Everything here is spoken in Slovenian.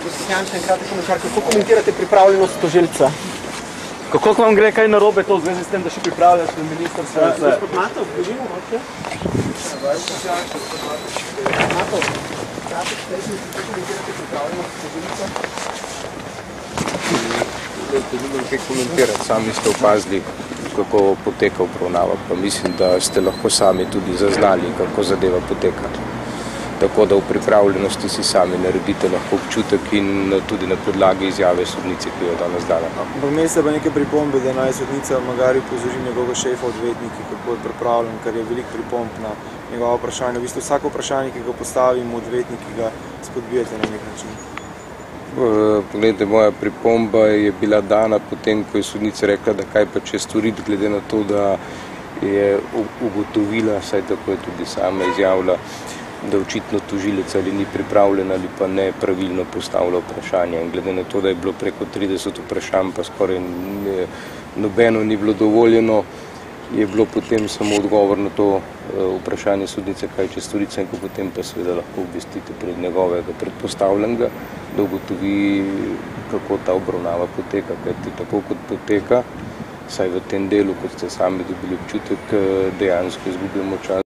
Gospod Jančen, kratek komentar, kako komentirate pripravljenost tožilca? Kako vam gre kaj narobe to v zvezi s tem, da še pripravljate ministrstvo? Gospod Matov, vložimo, hoče? Matov, kratek statement, kako komentirate pripravljenost tožilca? Ne vem, kaj komentirati. Sami ste opazili, kako poteka obravnava, pa mislim, da ste lahko sami tudi zaznali, kako zadeva poteka. Tako da v pripravljenosti si sami naredite lahko občutek in tudi na podlagi izjave sodnice, ki jo danes dala. Vmes pa neke pripombe, da naj sodnica magari pozori njegovega šefa odvetniki, kako je pripravljen, ker je veliko pripomb na njegova vprašanja. V bistvu vsako vprašanje, ki ga postavimo odvetniki, ga spodbijate na nek način. Poglejte, moja pripomba je bila dana potem, ko je sodnica rekla, da kaj pa če storiti, glede na to, da je ugotovila, saj tako je tudi sama izjavila, da očitno tožilec ali ni pripravljen ali pa ne pravilno postavlja vprašanja. In glede na to, da je bilo preko 30 vprašanj, pa skoraj nobeno ni bilo dovoljeno, je bilo potem samo odgovor na to vprašanje sodnice, kaj če storica, in ko potem pa seveda lahko obvestite pred njegovega predpostavljenega, da ugotovi, kako ta obravnava poteka. Kajti tako kot poteka, saj v tem delu, kot ste sami dobili občutek, dejansko izgubljamo čas.